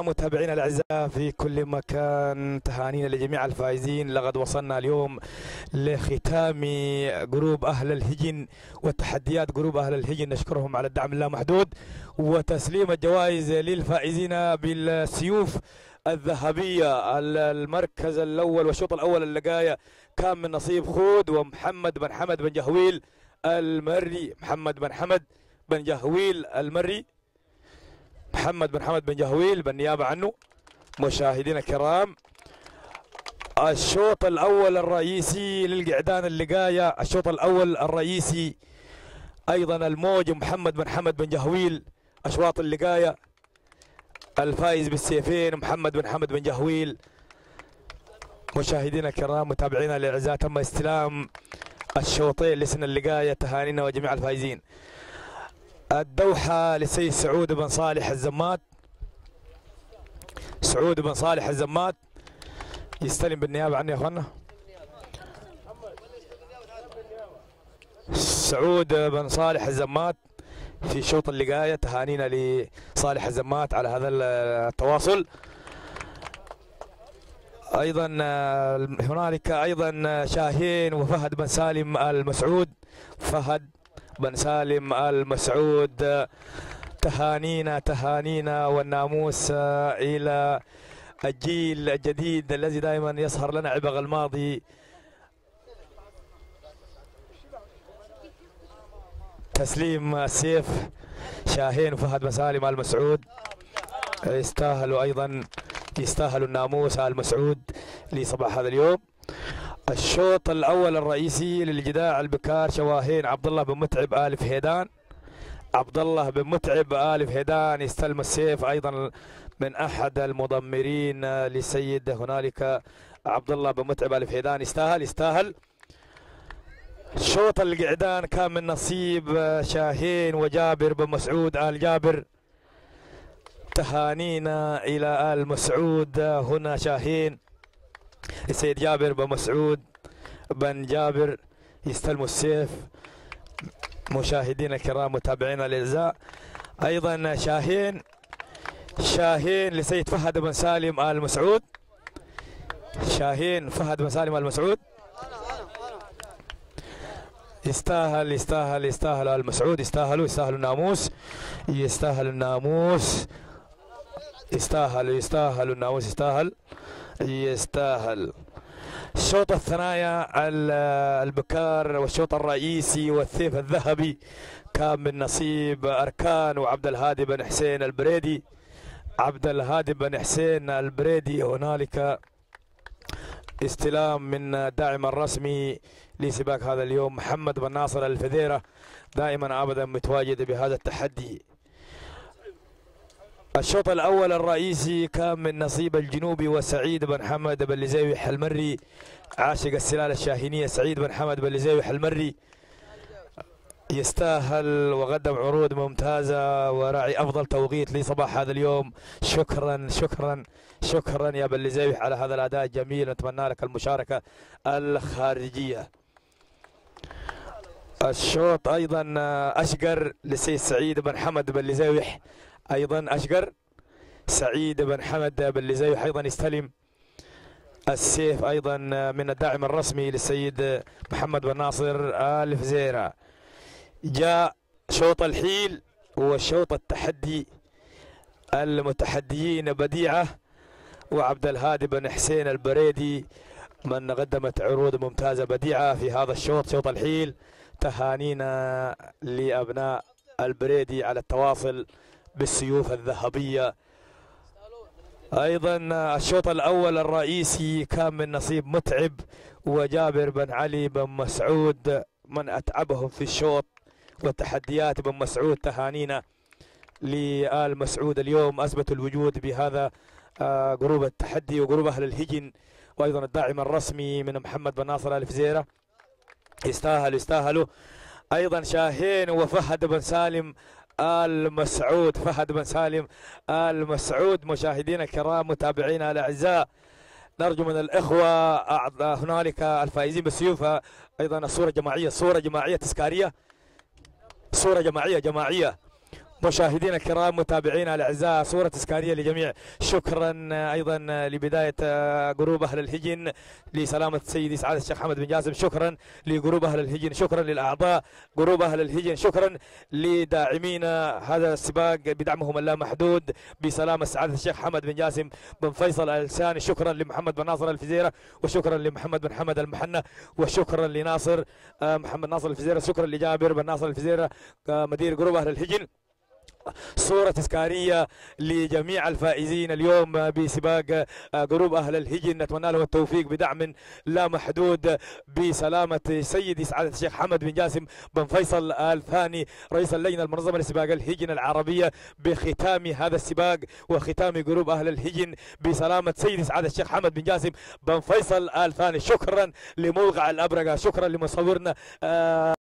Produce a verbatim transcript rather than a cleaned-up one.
الكرام متابعينا الاعزاء في كل مكان، تهانينا لجميع الفائزين. لقد وصلنا اليوم لختام جروب اهل الهجن وتحديات جروب اهل الهجن، نشكرهم على الدعم اللامحدود وتسليم الجوائز للفائزين بالسيوف الذهبيه. المركز الاول والشوط الاول اللقايه كان من نصيب خود ومحمد بن حمد بن جهويل المري. محمد بن حمد بن جهويل المري، محمد بن حمد بن جهويل بالنيابة عنه. مشاهدينا الكرام، الشوط الأول الرئيسي للقعدان اللقاية، الشوط الأول الرئيسي أيضا الموج محمد بن حمد بن جهويل. أشواط اللقاية الفائز بالسيفين محمد بن حمد بن جهويل. مشاهدينا الكرام متابعينا الأعزاء، تم استلام الشوطين لسن اللقاية، تهانينا وجميع الفائزين. الدوحة للسيد سعود بن صالح الزمات. سعود بن صالح الزمات يستلم بالنيابة عنه يا اخوانا. سعود بن صالح الزمات في شوط اللقاية، تهانينا لصالح الزمات على هذا التواصل. ايضا هنالك ايضا شاهين وفهد بن سالم المسعود. فهد بن سالم المسعود، تهانينا تهانينا والناموس الى الجيل الجديد الذي دائما يسهر لنا عبق الماضي. تسليم السيف شاهين وفهد بن سالم المسعود، يستاهلوا ايضا يستاهلوا الناموس المسعود لصباح هذا اليوم. الشوط الاول الرئيسي للجداع البكار شواهين عبد الله بن متعب آل فهيدان. عبد الله بن متعب آل فهيدان يستلم السيف ايضا من احد المضمرين لسيد هنالك عبد الله بن متعب آل فهيدان، يستاهل يستاهل. شوط القعدان كان من نصيب شاهين وجابر بن مسعود آل جابر. تهانينا الى آل مسعود. هنا شاهين السيد جابر بن مسعود بن جابر يستلموا السيف. مشاهدينا الكرام متابعينا الاعزاء، ايضا شاهين شاهين لسيد فهد بن سالم آل مسعود. شاهين فهد بن سالم آل مسعود يستاهل يستاهل يستاهل آل مسعود، يستاهلوا يستاهلوا الناموس، يستاهل الناموس، يستاهل يستاهل الناموس، يستاهل يستاهل. شوط الثنايا البكار والشوط الرئيسي والسيف الذهبي كان من نصيب أركان وعبد الهادي بن حسين البريدي. عبد الهادي بن حسين البريدي هنالك استلام من الداعم الرسمي لسباق هذا اليوم محمد بن ناصر الفذيرة، دائما ابدا متواجد بهذا التحدي. الشوط الاول الرئيسي كان من نصيب الجنوبي وسعيد بن حمد بن لزيوح المري، عاشق السلالة الشاهينية سعيد بن حمد بن لزيوح المري، يستاهل وقدم عروض ممتازة وراعي افضل توقيت لصباح هذا اليوم. شكرا شكرا شكرا يا بن لزيوح على هذا الاداء الجميل، نتمنى لك المشاركة الخارجية. الشوط ايضا اشقر للسيد سعيد بن حمد بن لزيوح، ايضا اشقر سعيد بن حمد بن لزيوح ايضا يستلم السيف ايضا من الداعم الرسمي للسيد محمد بن ناصر آل فزيرة. جاء شوط الحيل وشوط التحدي، المتحديين بديعة وعبد الهادي بن حسين البريدي من قدمت عروض ممتازة. بديعة في هذا الشوط شوط الحيل، تهانينا لأبناء البريدي على التواصل بالسيوف الذهبية. ايضا الشوط الاول الرئيسي كان من نصيب متعب وجابر بن علي بن مسعود من اتعبهم في الشوط وتحديات بن مسعود. تهانينا لآل مسعود اليوم، اثبتوا الوجود بهذا جروب التحدي وجروب اهل الهجن، وايضا الداعم الرسمي من محمد بن ناصر آل فزيرة، يستاهلوا يستاهلوا. ايضا شاهين وفهد بن سالم آل مسعود، فهد بن سالم آل مسعود. مشاهدينا الكرام متابعينا الاعزاء، نرجو من الاخوه هنالك الفائزين بالسيوف ايضا الصوره جماعيه، صوره جماعيه تذكاريه، صوره جماعيه جماعيه مشاهدينا الكرام متابعينا الاعزاء صوره تذكاريه لجميع. شكرا ايضا لبدايه جروب اهل الهجن لسلامه سيدي سعاده الشيخ حمد بن جاسم. شكرا لجروب اهل الهجن، شكرا للاعضاء جروب اهل الهجن، شكرا لداعمين هذا السباق بدعمهم اللامحدود بسلامه سعاده الشيخ حمد بن جاسم بن فيصل الثاني. شكرا لمحمد بن ناصر الفزيره، وشكرا لمحمد بن حمد المحنه، وشكرا لناصر محمد ناصر الفزيره، شكرا لجابر بن ناصر الفزيره مدير جروب اهل الهجن. صورة تذكارية لجميع الفائزين اليوم بسباق جروب أهل الهجن، نتمنى لهم التوفيق بدعم لا محدود بسلامة سيدي سعادة الشيخ حمد بن جاسم بن فيصل الثاني رئيس اللجنة المنظمة لسباق الهجن العربية، بختام هذا السباق وختام جروب أهل الهجن بسلامة سيدي سعادة الشيخ حمد بن جاسم بن فيصل الثاني. شكرا لموقع الأبرقة، شكرا لمصورنا